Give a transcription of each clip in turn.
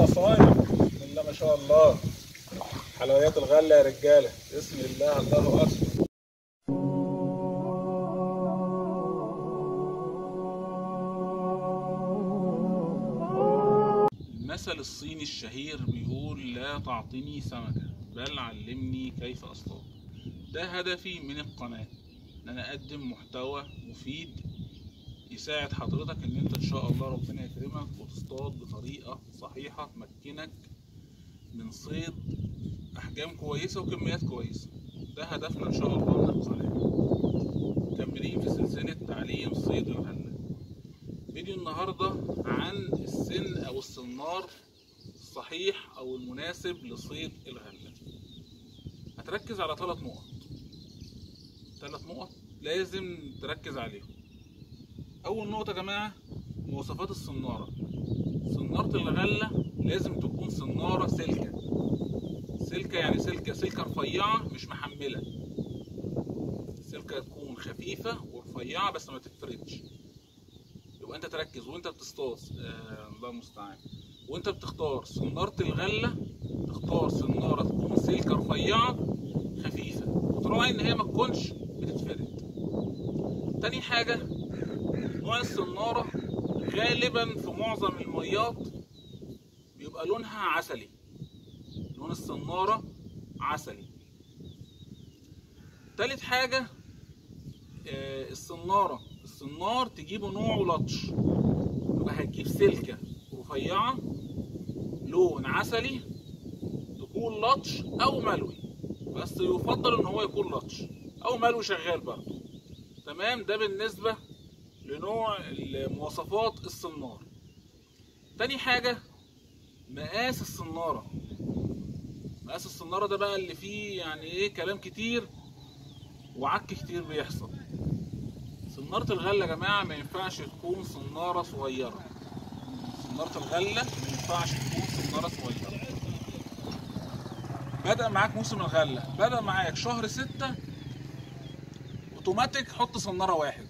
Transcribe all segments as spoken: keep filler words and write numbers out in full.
يا صايع، بسم الله ما شاء الله. حلويات الغله يا رجاله، بسم الله الله اكبر. المثل الصيني الشهير بيقول لا تعطني سمكة بل علمني كيف اصطاد. ده هدفي من القناة، ان انا اقدم محتوى مفيد يساعد حضرتك ان انت ان شاء الله ربنا يكرمك وتصطاد بطريقة صحيحة تمكنك من صيد احجام كويسة وكميات كويسة. ده هدفنا ان شاء الله من القناة. مكملين في سلسلة تعليم صيد الغلة. فيديو النهاردة عن السن او السنار الصحيح او المناسب لصيد الغلة. هتركز على ثلاث نقط ثلاث نقط لازم تركز عليهم. اول نقطة يا جماعة مواصفات الصنارة. صنارة الغلة لازم تكون صنارة سلكة. سلكة يعني سلكة سلكة رفيعة مش محملة. سلكة تكون خفيفة ورفيعة بس ما تتفردش. يبقى انت تركز وانت بتصطاد، آه الله المستعان، وانت بتختار صنارة الغلة تختار صنارة تكون سلكة رفيعة خفيفة وتراعي ان هي ما تكونش بتتفرد. تاني حاجة نوع الصنارة غالبا في معظم الميات بيبقى لونها عسلي. لون الصنارة عسلي. تالت حاجة آه الصنارة الصنار تجيبه نوعه لطش. يبقى هتجيب سلكة رفيعة لون عسلي تكون لطش او ملوي، بس يفضل ان هو يكون لطش او ملوي شغال برضه. تمام. ده بالنسبة لنوع مواصفات الصنار. تاني حاجة مقاس الصنارة. مقاس الصنارة ده بقى اللي فيه يعني ايه كلام كتير وعك كتير بيحصل. صنارة الغلة يا جماعة ما ينفعش تكون صنارة صغيرة. صنارة الغلة ما ينفعش تكون صنارة صغيرة. بدأ معاك موسم الغلة، بدأ معاك شهر ستة، اوتوماتيك حط صنارة واحد.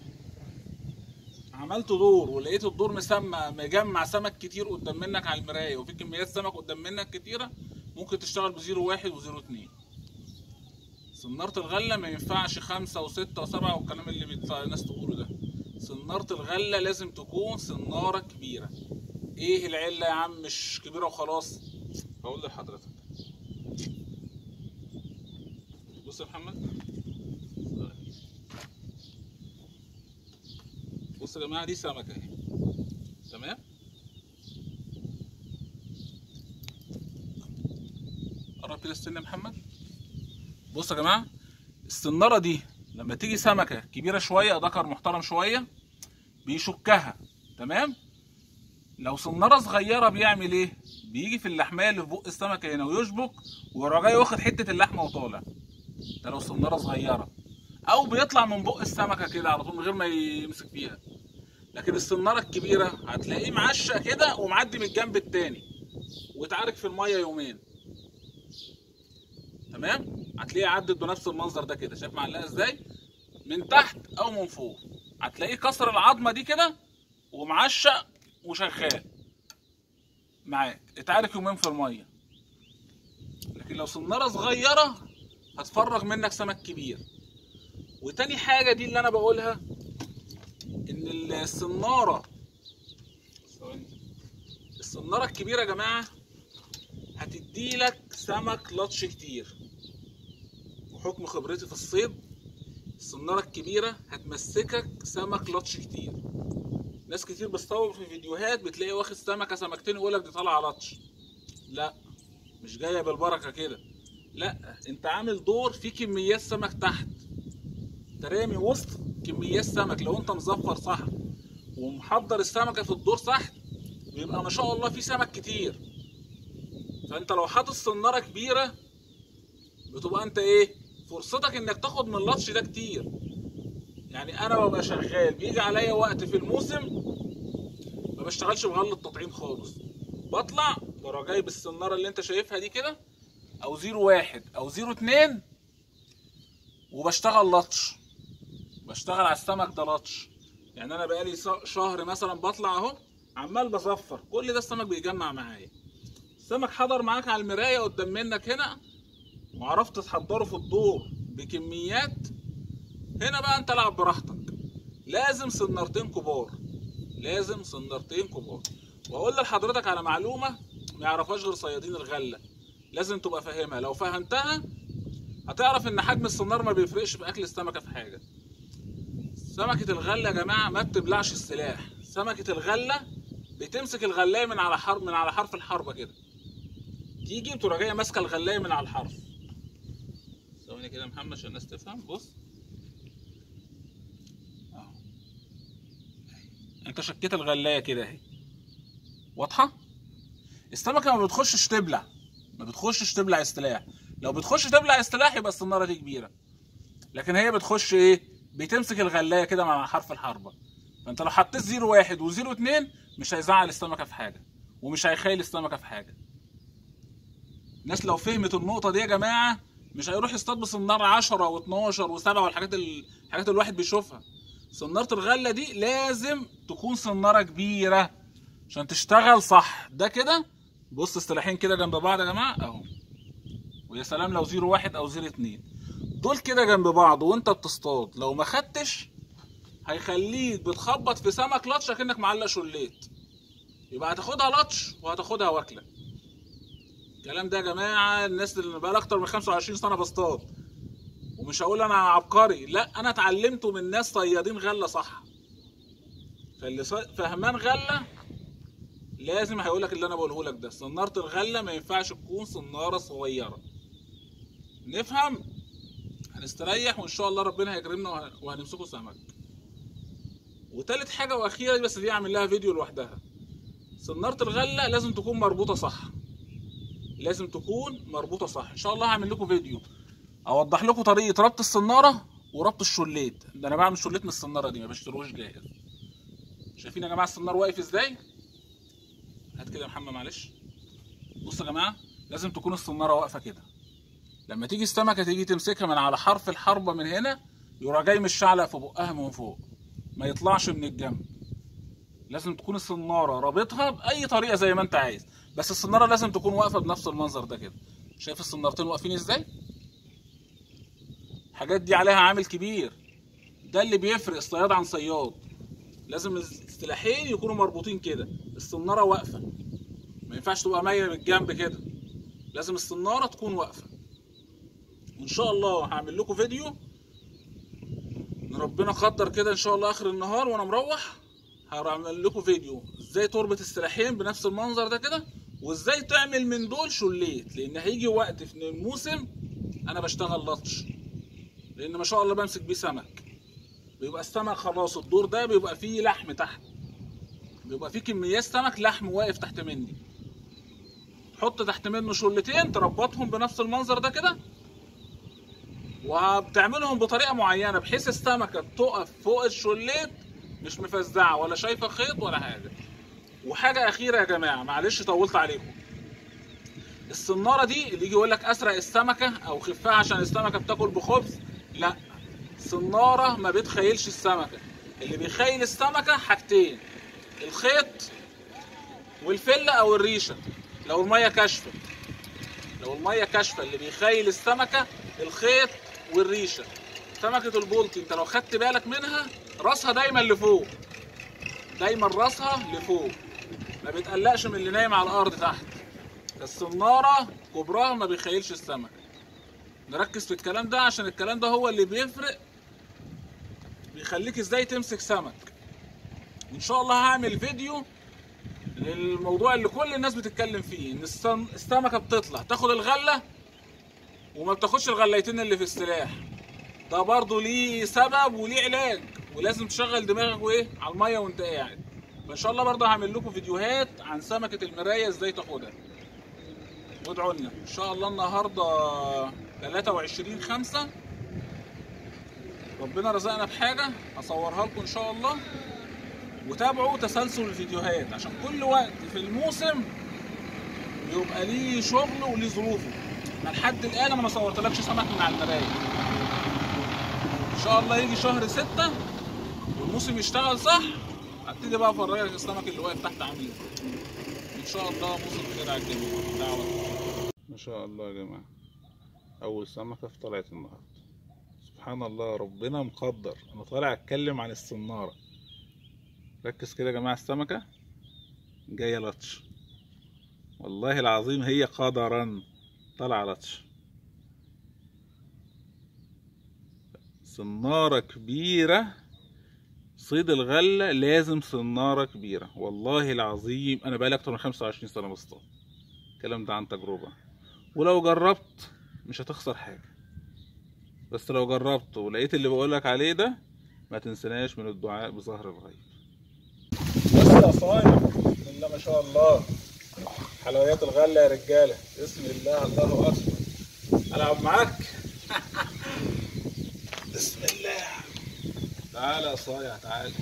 عملت دور ولقيت الدور مسمى مجمع سمك كتير قدام منك على المراية وفي كميات سمك قدام منك كتيرة، ممكن تشتغل بزيرو واحد وزيرو اتنين. صنارة الغلة ما ينفعش خمسة وستة وسبعة والكلام اللي بيطلع الناس تقوله ده. صنارة الغلة لازم تكون صنارة كبيرة. ايه العلة يا عم مش كبيرة وخلاص؟ هقول لحضرتك. بص يا محمد، بص يا جماعة دي سمكة اهي. تمام؟ قرب كده السن يا محمد. بص يا جماعة الصنارة دي لما تيجي سمكة كبيرة شوية ذكر محترم شوية بيشكها. تمام؟ لو صنارة صغيرة بيعمل ايه؟ بيجي في اللحمية اللي في بق السمكة هنا ويشبك ويروح جاي واخد حتة اللحمة وطالع. ده لو صنارة صغيرة. أو بيطلع من بق السمكة كده على طول من غير ما يمسك فيها. لكن الصنارة الكبيرة هتلاقيه معشق كده ومعدي من الجنب التاني واتعارك في المية يومين. تمام؟ هتلاقيه عدت بنفس المنظر ده كده. شايف معلقة ازاي؟ من تحت أو من فوق. هتلاقيه كسر العظمة دي كده ومعشق وشغال معاك. اتعارك يومين في المية. لكن لو صنارة صغيرة هتفرغ منك سمك كبير. وتاني حاجة دي اللي أنا بقولها إن الصنارة الصنارة الكبيرة يا جماعة هتديلك سمك لطش كتير. وحكم خبرتي في الصيد الصنارة الكبيرة هتمسكك سمك لطش كتير. ناس كتير بتصور في فيديوهات بتلاقي واخد سمكة سمكتين يقولك دي طالعة لطش. لا، مش جاية بالبركة كده. لا، انت عامل دور فيه كميات سمك تحت. انت رامي وسط كميات سمك. لو انت مظفر صح ومحضر السمكة في الدور صح بيبقى ما شاء الله في سمك كتير. فانت لو حاطط صنارة كبيرة بتبقى انت ايه فرصتك انك تاخد من اللطش ده كتير. يعني انا ببقى شغال بيجي عليا وقت في الموسم ما بشتغلش بغلة تطعيم خالص. بطلع بروح جايب الصنارة اللي انت شايفها دي كده او زيرو واحد او زيرو اتنين وبشتغل لطش. بشتغل على السمك ده لطش. يعني انا بقالي شهر مثلا بطلع اهو عمال بصفر كل ده السمك بيجمع معايا. السمك حضر معاك على المرايه قدام منك هنا وعرفت تحضره في الدور بكميات، هنا بقى انت العب براحتك. لازم صنارتين كبار، لازم صنارتين كبار. واقول لحضرتك على معلومه ما يعرفهاش غير صيادين الغله، لازم تبقى فاهمها. لو فهمتها هتعرف ان حجم الصنار ما بيفرقش في اكل السمكه في حاجه. سمكه الغله يا جماعه ما بتبلعش السلاح، سمكه الغله بتمسك الغلايه من على حرف من على حرف الحربه كده، تيجي بتروح جايه ماسكه الغلايه من على الحرف. ثواني كده يا محمد عشان الناس تفهم. بص اهو، انت شكيت الغلايه كده اهي، واضحه؟ السمكه ما بتخشش تبلع، ما بتخشش تبلع السلاح. لو بتخش تبلع السلاح يبقى الصناره دي كبيره، لكن هي بتخش ايه؟ بتمسك الغلايه كده مع حرف الحربه. فانت لو حطيت زيرو واحد وزيرو اتنين مش هيزعل السمكه في حاجه، ومش هيخيل السمكه في حاجه. الناس لو فهمت النقطه دي يا جماعه مش هيروح يصطاد بصناره عشرة واتناشر وسبعة والحاجات ال... الحاجات اللي الواحد بيشوفها. صناره الغله دي لازم تكون صناره كبيره عشان تشتغل صح. ده كده بص السلاحين كده جنب بعض يا جماعه اهو، ويا سلام لو زيرو واحد او زيرو اتنين دول كده جنب بعض وانت بتصطاد، لو ما خدتش هيخليك بتخبط في سمك لطش كأنك معلق شليت، يبقى هتاخدها لطش وهتاخدها واكله. الكلام ده يا جماعه الناس اللي بقى اكتر من خمسة وعشرين سنه بصطاد، ومش هقول انا عبقري، لا انا اتعلمته من ناس صيادين غله صح. فاللي فهمان غله لازم هيقول لك اللي انا بقوله لك ده. صناره الغله ما ينفعش تكون صناره صغيره. نفهم هنستريح وان شاء الله ربنا هيكرمنا وهنمسكه سمك. وتالت حاجه واخيره بس دي اعمل لها فيديو لوحدها، صناره الغله لازم تكون مربوطه صح، لازم تكون مربوطه صح. ان شاء الله هعمل لكم فيديو اوضح لكم طريقه ربط الصناره وربط الشليت. ده انا بعمل شليت من الصناره دي ما بشتروش جاهز. شايفين يا جماعه الصنار واقف ازاي؟ هات كده يا محمد معلش. بصوا يا جماعه لازم تكون الصناره واقفه كده، لما تيجي السمكه تيجي تمسكها من على حرف الحربه من هنا يروح جاي مشعلق في بقها من فوق، ما يطلعش من الجنب. لازم تكون الصناره رابطها باي طريقه زي ما انت عايز، بس الصناره لازم تكون واقفه بنفس المنظر ده كده. شايف الصنارتين واقفين ازاي؟ الحاجات دي عليها عامل كبير، ده اللي بيفرق الصياد عن صياد. لازم السلاحين يكونوا مربوطين كده، الصناره واقفه، ما ينفعش تبقى مايله بالجنب كده، لازم الصناره تكون واقفه. وان شاء الله هعمل لكم فيديو ان ربنا قدر كده ان شاء الله اخر النهار وانا مروح هعمل لكم فيديو ازاي تربط السلاحين بنفس المنظر ده كده، وازاي تعمل من دول شليت. لان هيجي وقت في الموسم انا بشتغل لطش، لان ما شاء الله بمسك بيه سمك، بيبقى السمك خلاص الدور ده بيبقى فيه لحم تحت، بيبقى فيه كميات سمك لحم واقف تحت مني. تحط تحت منه شلتين تربطهم بنفس المنظر ده كده، وبتعملهم بطريقه معينه بحيث السمكه تقف فوق الشليت مش مفزعه ولا شايفه خيط ولا حاجه. وحاجه اخيره يا جماعه معلش طولت عليكم، الصناره دي اللي يجي يقول لك اسرق السمكه او خفها عشان السمكه بتاكل بخبز، لا، الصناره ما بتخيلش السمكه. اللي بيخيل السمكه حاجتين، الخيط والفله او الريشه. لو الميه كاشفه، لو الميه كاشفه اللي بيخيل السمكه الخيط والريشه. سمكه البلطي انت لو خدت بالك منها راسها دايما لفوق، دايما راسها لفوق، ما بتقلقش من اللي نايم على الارض تحت. الصناره كبرها ما بيخيلش السمك. نركز في الكلام ده عشان الكلام ده هو اللي بيفرق، بيخليك ازاي تمسك سمك. وان شاء الله هعمل فيديو للموضوع اللي كل الناس بتتكلم فيه، ان السمكه بتطلع تاخد الغله وما بتاخدش الغليتين اللي في السلاح. ده برضه ليه سبب وليه علاج، ولازم تشغل دماغك وايه على الميه وانت قاعد. فان شاء الله برضه هعمل لكم فيديوهات عن سمكه المرايه ازاي تاخدها. وادعوا لنا ان شاء الله. النهارده تلاتة وعشرين خمسة، ربنا رزقنا بحاجه هصورها لكم ان شاء الله. وتابعوا تسلسل الفيديوهات عشان كل وقت في الموسم يبقى ليه شغله وليه ظروفه. انا لحد الان انا ما صورتلكش سمك من على المرايه. ان شاء الله يجي شهر ستة والموسم يشتغل صح، هبتدي بقى افرجك السمك اللي واقف تحت عامل ازاي ان شاء الله موسم خير على الجميع. دعوة ما شاء الله يا جماعة، أول سمكة في طلعت النهاردة. سبحان الله، ربنا مقدر. أنا طالع أتكلم عن الصنارة. ركز كده يا جماعة، السمكة جاية لطش، والله العظيم هي قدرا طالعة لطش. صنارة كبيرة، صيد الغلة لازم صنارة كبيرة، والله العظيم أنا بقالي أكتر من خمسة وعشرين سنة بصطاد، الكلام ده عن تجربة. ولو جربت مش هتخسر حاجة، بس لو جربت ولقيت اللي بقولك عليه ده ما تنسناش من الدعاء بظهر الغيب. بس يا صايع، بسم الله ما شاء الله، حلويات الغلة يا رجالة، بسم الله الله أكبر. ألعب معاك بسم الله. تعالى يا صايع تعالى.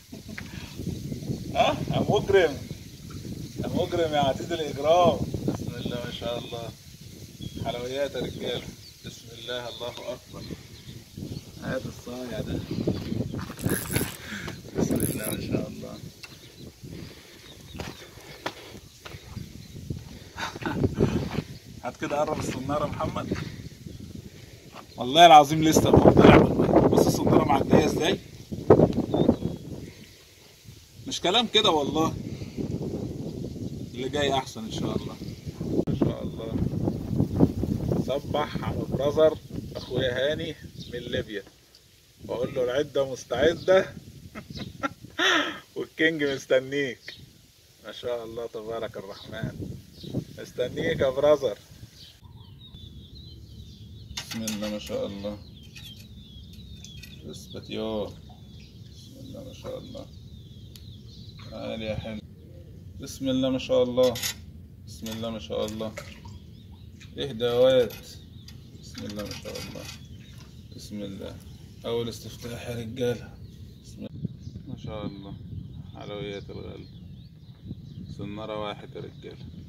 ها يا مجرم، يا مجرم يا عتيد الإجرام. بسم الله ما شاء الله، حلويات يا رجالة، بسم الله الله أكبر. هات الصايع ده بسم الله ما شاء الله. هات كده قرب الصنارة محمد، والله العظيم لسه طالع من المية. بص الصنارة معدية ازاي، مش كلام كده والله، اللي جاي احسن ان شاء الله. ما شاء الله. صبح على برازر اخويا هاني من ليبيا، بقول له العدة مستعدة والكينج مستنيك. ما شاء الله تبارك الرحمن، مستنيك يا برازر. بسم الله ما شاء الله، اثبت يوه. بسم الله ما شاء الله، تعالي يا حلو. بسم الله ما شاء الله، بسم الله ما شاء الله. اهدى يا واد، بسم الله ما شاء الله، بسم الله. اول استفتاح يا رجاله، بسم الله ما شاء الله. حلويات الغالي، صنارة واحد يا رجاله.